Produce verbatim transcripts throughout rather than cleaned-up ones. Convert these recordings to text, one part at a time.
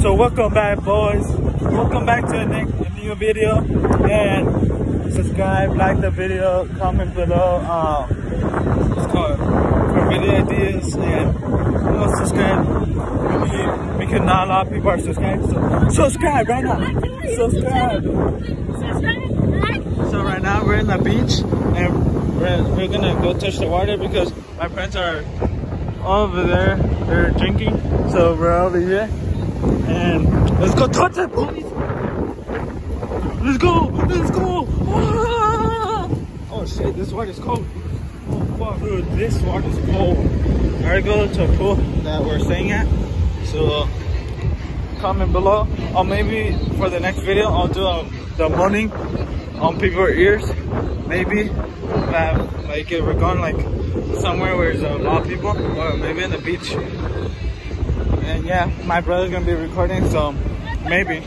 So welcome back, boys. Welcome back to a, new, a new video. And subscribe, like the video, comment below. Um, it's called for video ideas, and you know, subscribe. We, we can not a lot of people are subscribed. So subscribe right now. Subscribe. So right now we're in the beach, and we're we're gonna go touch the water because my friends are over there. They're drinking, so we're over here. And let's go touch it, boys. Let's go, let's go. Ah! Oh shit, this water is cold. Oh fuck, dude, this water is cold. I already go to a pool that we're staying at. So uh, comment below. Or maybe for the next video, I'll do uh, the morning on people's ears. Maybe uh, like if we're going like somewhere where there's a lot of people, or maybe in the beach. And yeah, my brother's gonna be recording, so maybe.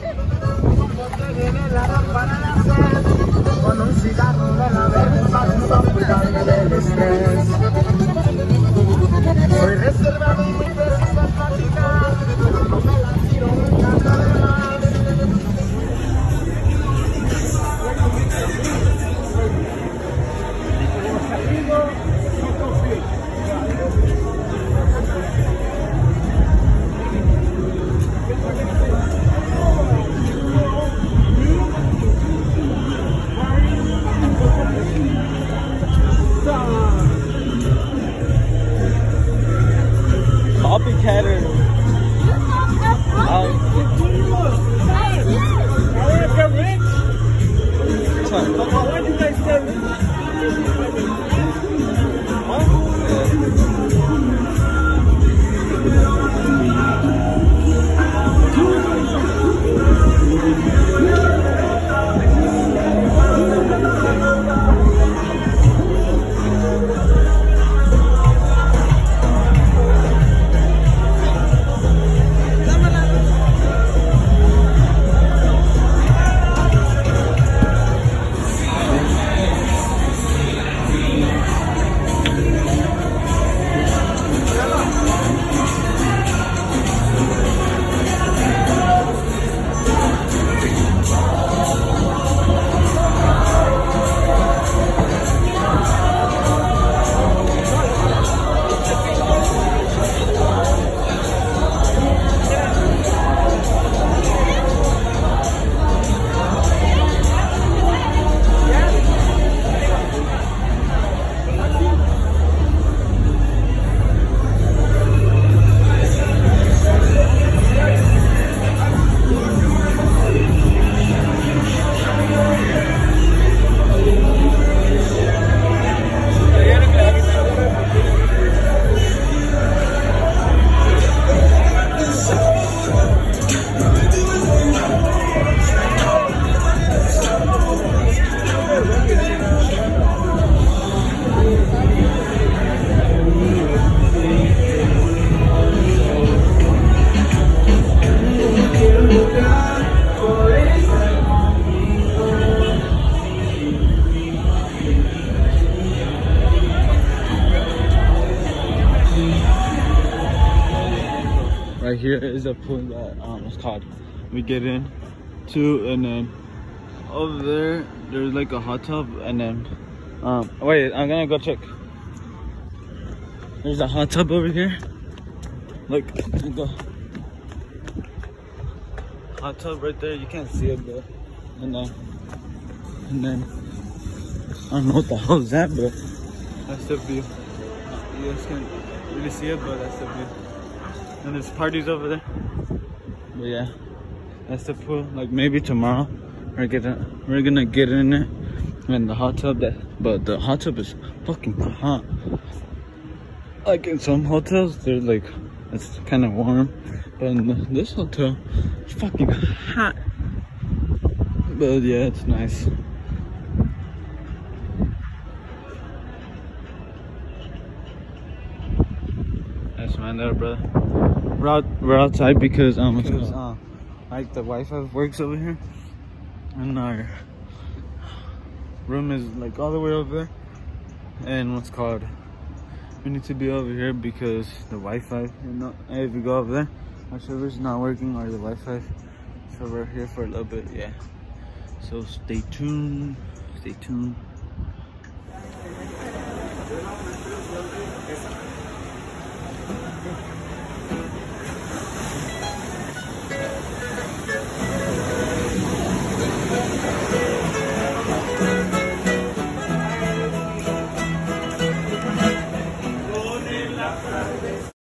Copycatter. Um, why do you guys get rich? Right here is a pool that um it's called we get in to, and then over there there's like a hot tub, and then um wait, I'm gonna go check. There's a hot tub over here. Look, look the hot tub right there. You can't see it though. And then and then I don't know what the hell is that, but that's the view. You guys can't really see it, but that's the view. And there's parties over there. But yeah, that's the pool. Like maybe tomorrow we're gonna we're gonna get in it, and the hot tub. That but the hot tub is fucking hot. Like in some hotels, they're like it's kind of warm, but in the, this hotel, it's fucking hot. But yeah, it's nice. That's my little brother. We're out, we're outside because um because uh like the Wi-Fi works over here, and our room is like all the way over there, and what's called we need to be over here because the Wi-Fi, you know, if you go over there our server's not working or the Wi-Fi. So we're here for a little bit, yeah. So stay tuned, stay tuned.